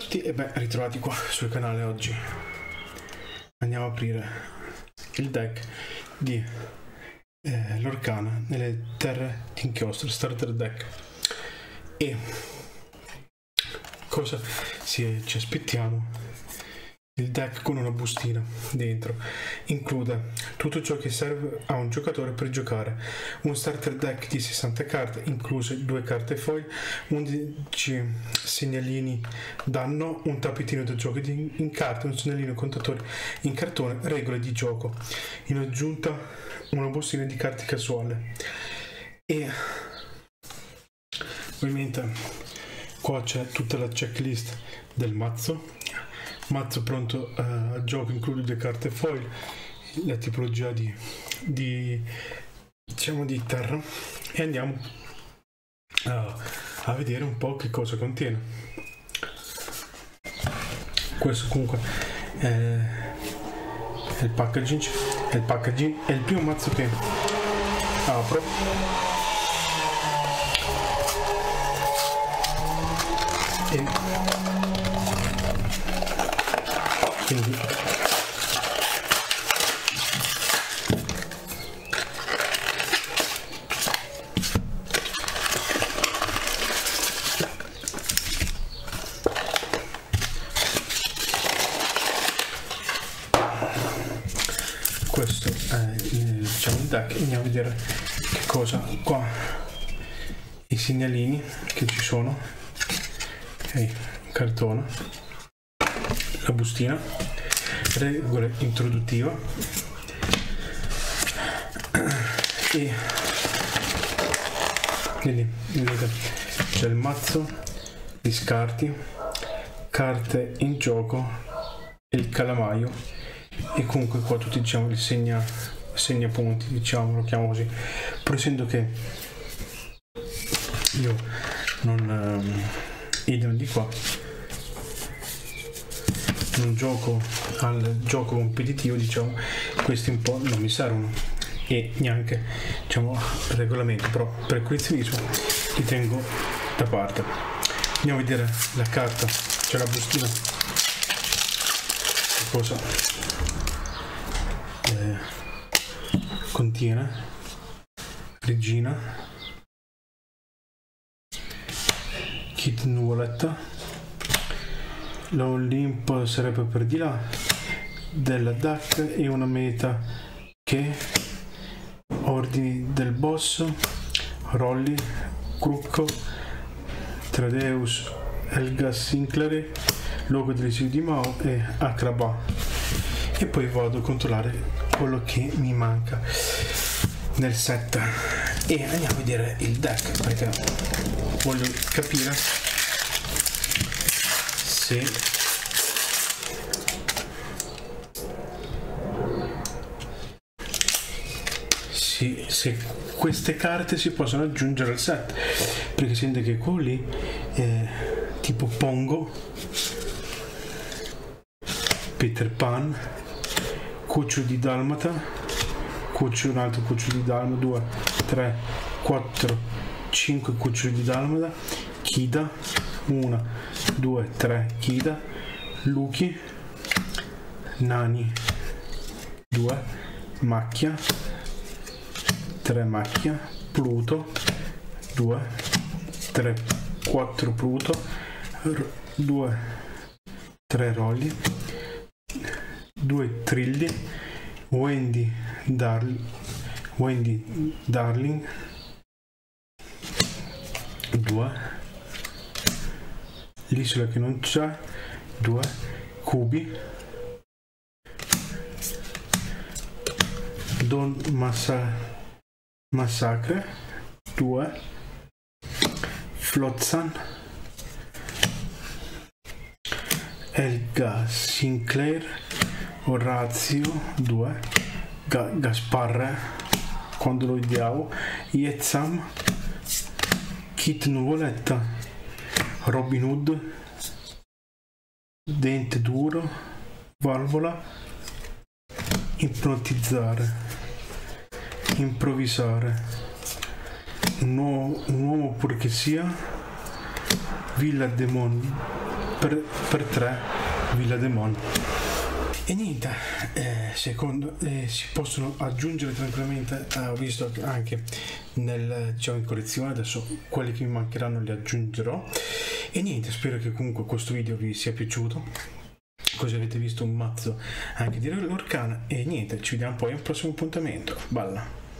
E beh, ritrovati qua sul canale oggi. Andiamo a aprire il deck di Lorcana nelle terre d'inchiostro, starter deck. E cosa ci aspettiamo? Il deck con una bustina dentro include tutto ciò che serve a un giocatore per giocare, un starter deck di 60 carte, incluse 2 carte foil, 11 segnalini danno, un tappetino da gioco in carta, un segnalino contatore in cartone, regole di gioco. In aggiunta una bustina di carte casuale. E ovviamente qua c'è tutta la checklist del mazzo pronto al gioco, include 2 carte foil, la tipologia di terra, e andiamo a vedere un po' che cosa contiene. Questo comunque è il packaging, è il primo mazzo che apro. Quindi questo è il deck. Andiamo a vedere che cosa qua, i segnalini che ci sono, ok, cartone, la bustina, regole introduttiva e quindi vedete c'è il mazzo, gli scarti, carte in gioco e il calamaio, e comunque qua tutti diciamo il segnapunti, diciamo, lo chiamo così, però essendo che io non idem di qua non gioco al gioco competitivo, diciamo, questi un po' non mi servono, e neanche diciamo regolamento, però per il collezionismo li tengo da parte. Andiamo a vedere la carta, c'è la bustina, che cosa contiene: regina, kit nuvoletta, l'Olimpo sarebbe per di là della DAC, e una meta che ordini del boss, Rolly, Crucco, Tradeus, Elgas Sinclair, logo del residuo di Mao e Acraba. E poi vado a controllare quello che mi manca nel set e andiamo a vedere il deck, perché voglio capire se queste carte si possono aggiungere al set, perché sente che quello lì è tipo Pongo, Peter Pan, Cuccio di Dalmata, un altro Cuccio di Dalmata, 2, 3, 4, 5 Cuccioli di Dalmata, Kida, 1, 2, 3 Kida, Luki, Nani, 2, Macchia, 3 Macchia, Pluto, 2, 3, 4 Pluto, 2, 3 Rolli, 2 Trilli, Wendy Darling, 2, l'isola che non c'è, 2 Cubi, Don Massacre, 2 Flotsam, Elga Sinclair, Orazio, 2 Gasparre, quando lo odiavo, Yetzam, Kit Nuvoletta, Robin Hood, Dente Duro, Valvola, Ipnotizzare, Improvvisare, un uomo pur che sia, Villa Demon per 3 Villa Demon. E niente, secondo si possono aggiungere tranquillamente, ho visto anche nel, diciamo, in collezione. Adesso quelli che mi mancheranno li aggiungerò. E niente, spero che comunque questo video vi sia piaciuto, così avete visto un mazzo anche di Lorcana. E niente, ci vediamo poi al prossimo appuntamento. Balla.